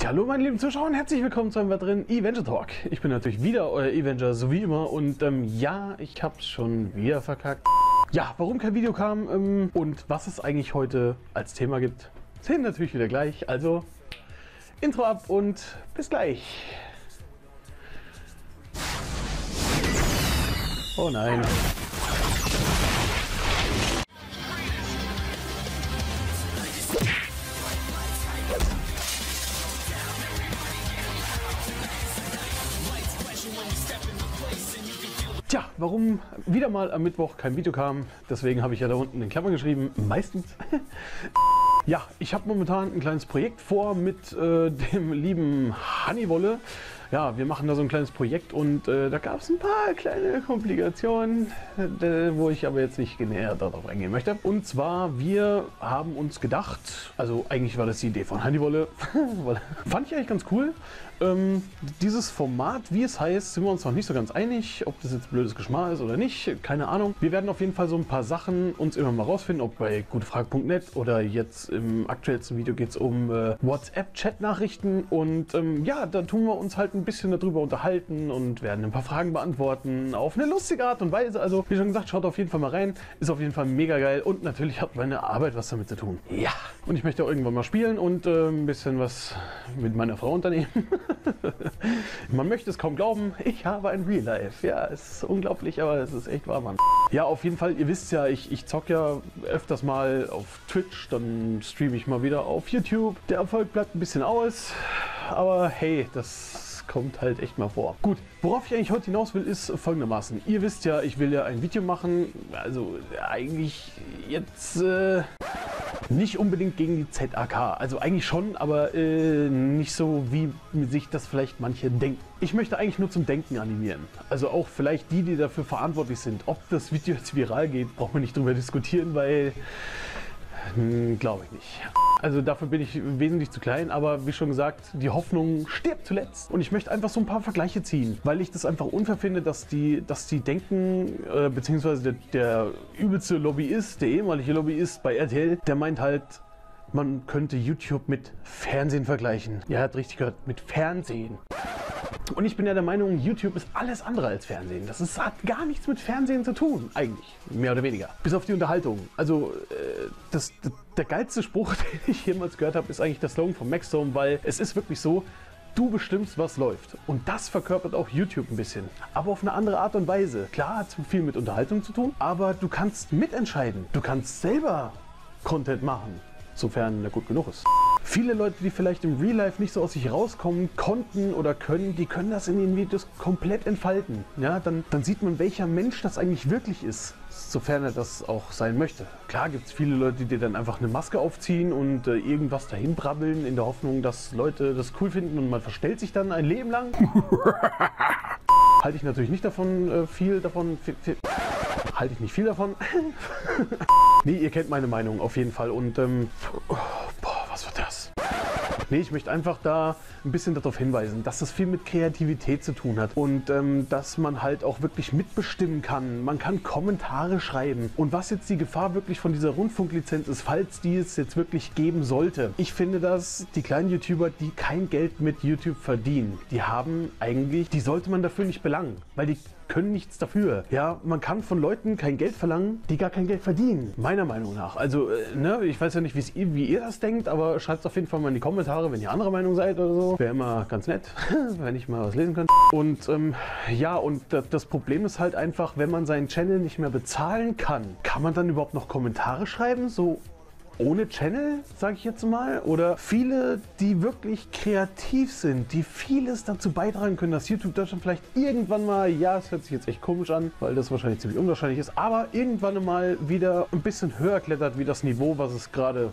Hallo meine lieben Zuschauer und herzlich willkommen zu einem weiteren Avenger Talk. Ich bin natürlich wieder euer Avenger, so wie immer, und ja, ich hab's schon wieder verkackt. Ja, warum kein Video kam und was es eigentlich heute als Thema gibt, sehen wir natürlich wieder gleich. Also Intro ab und bis gleich. Oh nein. Tja, warum wieder mal am Mittwoch kein Video kam, deswegen habe ich ja da unten in Klammern geschrieben, meistens. Ja, ich habe momentan ein kleines Projekt vor mit dem lieben Honeywolle. Ja, wir machen da so ein kleines Projekt und da gab es ein paar kleine Komplikationen, wo ich aber jetzt nicht näher darauf eingehen möchte. Und zwar, wir haben uns gedacht, also eigentlich war das die Idee von Honeywolle, fand ich eigentlich ganz cool. Dieses Format, wie es heißt, sind wir uns noch nicht so ganz einig, ob das jetzt blödes Geschmack ist oder nicht, keine Ahnung. Wir werden auf jeden Fall so ein paar Sachen uns immer mal rausfinden, ob bei gutefrage.net oder jetzt im aktuellsten Video geht es um WhatsApp-Chat-Nachrichten und ja, da tun wir uns halt ein bisschen darüber unterhalten und werden ein paar Fragen beantworten auf eine lustige Art und Weise. Also wie schon gesagt, schaut auf jeden Fall mal rein, ist auf jeden Fall mega geil und natürlich hat meine Arbeit was damit zu tun. Ja, und ich möchte auch irgendwann mal spielen und ein bisschen was mit meiner Frau unternehmen. Man möchte es kaum glauben, ich habe ein Real Life. Ja, es ist unglaublich, aber es ist echt wahr, Mann. Ja, auf jeden Fall, ihr wisst ja, ich zock ja öfters mal auf Twitch, dann streame ich mal wieder auf YouTube. Der Erfolg bleibt ein bisschen aus, aber hey, das kommt halt echt mal vor. Gut, worauf ich eigentlich heute hinaus will, ist folgendermaßen. Ihr wisst ja, ich will ja ein Video machen, also eigentlich jetzt nicht unbedingt gegen die ZAK, also eigentlich schon, aber nicht so, wie sich das vielleicht manche denken. Ich möchte eigentlich nur zum Denken animieren. Also auch vielleicht die, die dafür verantwortlich sind. Ob das Video jetzt viral geht, braucht man nicht drüber diskutieren, weil glaube ich nicht. Also dafür bin ich wesentlich zu klein, aber wie schon gesagt, die Hoffnung stirbt zuletzt. Und ich möchte einfach so ein paar Vergleiche ziehen, weil ich das einfach unfair finde, dass die denken, beziehungsweise der übelste Lobbyist, der ehemalige Lobbyist bei RTL, der meint halt, man könnte YouTube mit Fernsehen vergleichen. Ja, er hat richtig gehört, mit Fernsehen. Und ich bin ja der Meinung, YouTube ist alles andere als Fernsehen. Hat gar nichts mit Fernsehen zu tun, eigentlich. Mehr oder weniger. Bis auf die Unterhaltung. Also, der geilste Spruch, den ich jemals gehört habe, ist eigentlich der Slogan von Maxdome, weil es ist wirklich so, du bestimmst, was läuft. Und das verkörpert auch YouTube ein bisschen. Aber auf eine andere Art und Weise. Klar, hat viel mit Unterhaltung zu tun, aber du kannst mitentscheiden. Du kannst selber Content machen, sofern er gut genug ist. Viele Leute, die vielleicht im Real Life nicht so aus sich rauskommen konnten oder können, die können das in den Videos komplett entfalten. Ja, dann sieht man, welcher Mensch das eigentlich wirklich ist, sofern er das auch sein möchte. Klar gibt es viele Leute, die dann einfach eine Maske aufziehen und irgendwas dahin brabbeln, in der Hoffnung, dass Leute das cool finden und man verstellt sich dann ein Leben lang. Halte ich natürlich nicht davon, halte ich nicht viel davon. Nee, ihr kennt meine Meinung auf jeden Fall und boah, was wird das? Nee, ich möchte einfach da ein bisschen darauf hinweisen, dass das viel mit Kreativität zu tun hat und dass man halt auch wirklich mitbestimmen kann. Man kann Kommentare schreiben und was jetzt die Gefahr wirklich von dieser Rundfunklizenz ist, falls die es jetzt wirklich geben sollte. Ich finde, dass die kleinen YouTuber, die kein Geld mit YouTube verdienen, die sollte man dafür nicht belangen, weil die können nichts dafür. Ja, man kann von Leuten kein Geld verlangen, die gar kein Geld verdienen. Meiner Meinung nach. Also, ich weiß ja nicht, wie ihr das denkt, aber schreibt es auf jeden Fall mal in die Kommentare, wenn ihr anderer Meinung seid oder so. Wäre immer ganz nett, wenn ich mal was lesen könnte. Und ja, und das Problem ist halt einfach, wenn man seinen Channel nicht mehr bezahlen kann, kann man dann überhaupt noch Kommentare schreiben? So ohne Channel, sage ich jetzt mal, oder viele, die wirklich kreativ sind, die vieles dazu beitragen können, dass YouTube Deutschland vielleicht irgendwann mal, ja, es hört sich jetzt echt komisch an, weil das wahrscheinlich ziemlich unwahrscheinlich ist, aber irgendwann mal wieder ein bisschen höher klettert wie das Niveau, was es gerade,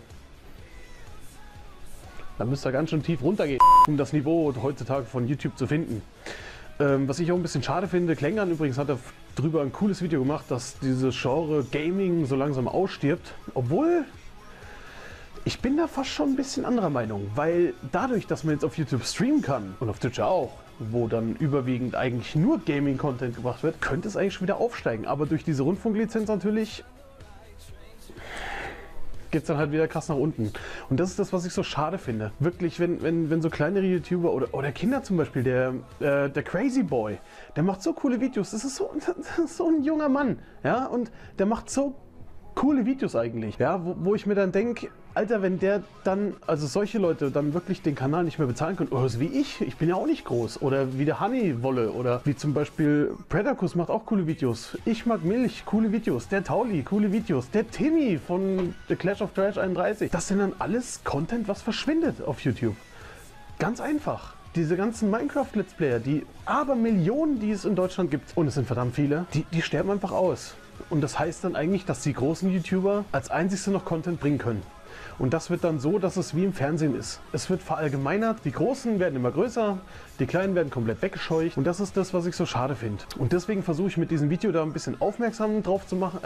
da müsste er ganz schön tief runtergehen, um das Niveau heutzutage von YouTube zu finden. Was ich auch ein bisschen schade finde, Klängern übrigens hat er drüber ein cooles Video gemacht, dass dieses Genre Gaming so langsam ausstirbt, obwohl ich bin da fast schon ein bisschen anderer Meinung, weil dadurch, dass man jetzt auf YouTube streamen kann und auf Twitch auch, wo dann überwiegend eigentlich nur Gaming-Content gebracht wird, könnte es eigentlich schon wieder aufsteigen. Aber durch diese Rundfunklizenz natürlich geht es dann halt wieder krass nach unten. Und das ist das, was ich so schade finde. Wirklich, wenn so kleinere YouTuber oder Kinder zum Beispiel, der Crazy Boy, der macht so coole Videos. Das ist so ein junger Mann, ja, und der macht so coole Videos eigentlich, ja, wo ich mir dann denke, Alter, wenn der dann, also solche Leute dann wirklich den Kanal nicht mehr bezahlen können, oder so wie ich bin ja auch nicht groß, oder wie der Honeywolle, oder wie zum Beispiel Predacus macht auch coole Videos, ich mag Milch, coole Videos, der Tauli, coole Videos, der Timmy von The Clash of Trash 31, das sind dann alles Content, was verschwindet auf YouTube. Ganz einfach. Diese ganzen Minecraft-Let's Player, die Abermillionen, die es in Deutschland gibt, und es sind verdammt viele, die sterben einfach aus. Und das heißt dann eigentlich, dass die großen YouTuber als einzigste noch Content bringen können. Und das wird dann so, dass es wie im Fernsehen ist. Es wird verallgemeinert, die Großen werden immer größer, die Kleinen werden komplett weggescheucht. Und das ist das, was ich so schade finde. Und deswegen versuche ich mit diesem Video da ein bisschen aufmerksam drauf zu machen,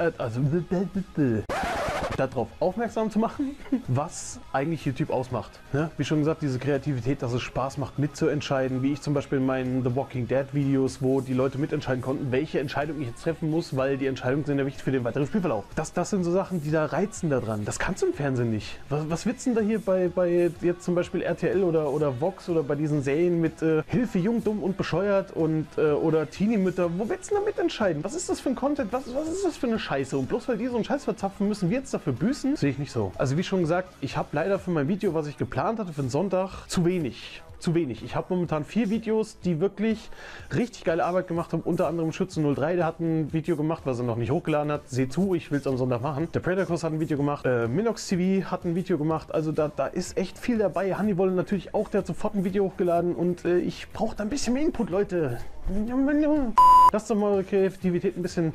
darauf aufmerksam zu machen, was eigentlich YouTube ausmacht. Ja, wie schon gesagt, diese Kreativität, dass es Spaß macht mitzuentscheiden, wie ich zum Beispiel in meinen The Walking Dead Videos, wo die Leute mitentscheiden konnten, welche Entscheidung ich jetzt treffen muss, weil die Entscheidungen sind ja wichtig für den weiteren Spielverlauf. Das sind so Sachen, die da reizen daran. Das kannst du im Fernsehen nicht. Was willst du denn da hier bei jetzt zum Beispiel RTL oder Vox oder bei diesen Serien mit Hilfe, jung, dumm und bescheuert und oder Teenie-Mütter, wo willst du da mitentscheiden? Was ist das für ein Content? Was ist das für eine Scheiße? Und bloß weil die so einen Scheiß verzapfen, müssen wir jetzt dafür büßen? Sehe ich nicht so. Also wie schon gesagt, ich habe leider für mein Video, was ich geplant hatte für den Sonntag, zu wenig. Ich habe momentan 4 Videos, die wirklich richtig geile Arbeit gemacht haben. Unter anderem Schützen03, der hat ein Video gemacht, was er noch nicht hochgeladen hat. Seht zu, ich will es am Sonntag machen. Der Predacus hat ein Video gemacht. Minox TV hat ein Video gemacht. Also da ist echt viel dabei. Honeywolle natürlich auch, der hat sofort ein Video hochgeladen. Und ich brauche da ein bisschen mehr Input, Leute. Lasst doch mal eure Kreativität ein bisschen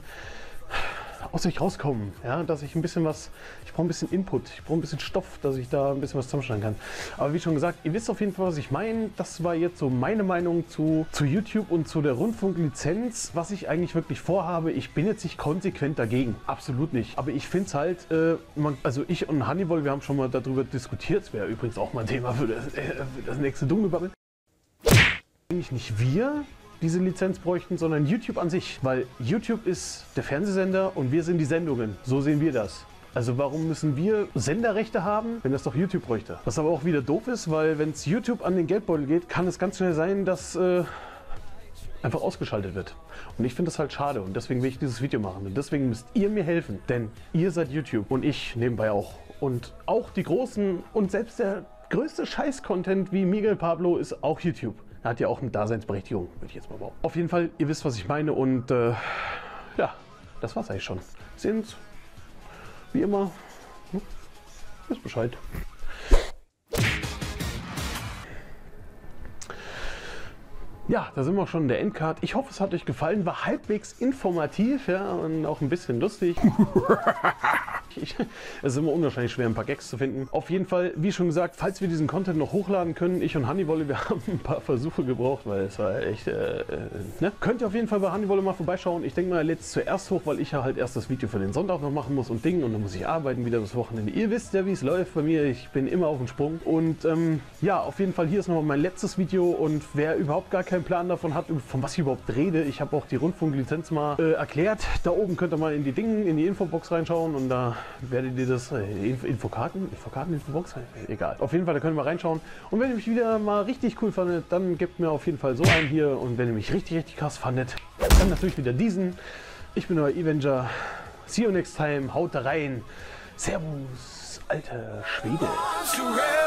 aus euch rauskommen, ja, dass ich ein bisschen was, ich brauche ein bisschen Input, ich brauche ein bisschen Stoff, dass ich da ein bisschen was zusammenschneiden kann. Aber wie schon gesagt, ihr wisst auf jeden Fall, was ich meine. Das war jetzt so meine Meinung zu YouTube und zu der Rundfunklizenz, was ich eigentlich wirklich vorhabe. Ich bin jetzt nicht konsequent dagegen, absolut nicht. Aber ich finde es halt, also ich und Honeywolle, wir haben schon mal darüber diskutiert, wäre übrigens auch mal ein Thema für das nächste Dunkelbabbel. Eigentlich nicht wir diese Lizenz bräuchten, sondern YouTube an sich, weil YouTube ist der Fernsehsender und wir sind die Sendungen. So sehen wir das. Also warum müssen wir Senderrechte haben, wenn das doch YouTube bräuchte? Was aber auch wieder doof ist, weil wenn es YouTube an den Geldbeutel geht, kann es ganz schnell sein, dass einfach ausgeschaltet wird. Und ich finde das halt schade und deswegen will ich dieses Video machen. Und deswegen müsst ihr mir helfen, denn ihr seid YouTube und ich nebenbei auch. Und auch die Großen und selbst der größte Scheiß-Content wie Miguel Pablo ist auch YouTube. Er hat ja auch eine Daseinsberechtigung, würde ich jetzt mal behaupten. Auf jeden Fall, ihr wisst, was ich meine und ja, das war's eigentlich schon. Sind, wie immer, wisst Bescheid. Ja, da sind wir schon in der Endcard. Ich hoffe, es hat euch gefallen. War halbwegs informativ, ja, und auch ein bisschen lustig. Es ist immer unwahrscheinlich schwer, ein paar Gags zu finden. Auf jeden Fall, wie schon gesagt, falls wir diesen Content noch hochladen können, ich und Honeywolle, wir haben ein paar Versuche gebraucht, weil es war echt, ne? Könnt ihr auf jeden Fall bei Honeywolle mal vorbeischauen. Ich denke mal, er lädt es zuerst hoch, weil ich ja halt erst das Video für den Sonntag noch machen muss und Ding. Und dann muss ich arbeiten, wieder das Wochenende. Ihr wisst ja, wie es läuft bei mir. Ich bin immer auf dem Sprung. Und ja, auf jeden Fall, hier ist nochmal mein letztes Video. Und wer überhaupt gar keinen Plan davon hat, von was ich überhaupt rede, ich habe auch die Rundfunklizenz mal erklärt. Da oben könnt ihr mal in die Infobox reinschauen und da werdet ihr das, Infobox? Egal. Auf jeden Fall, da könnt ihr mal reinschauen. Und wenn ihr mich wieder mal richtig cool fandet, dann gebt mir auf jeden Fall so einen hier. Und wenn ihr mich richtig, richtig krass fandet, dann natürlich wieder diesen. Ich bin euer Avenger. See you next time. Haut da rein. Servus, alter Schwede.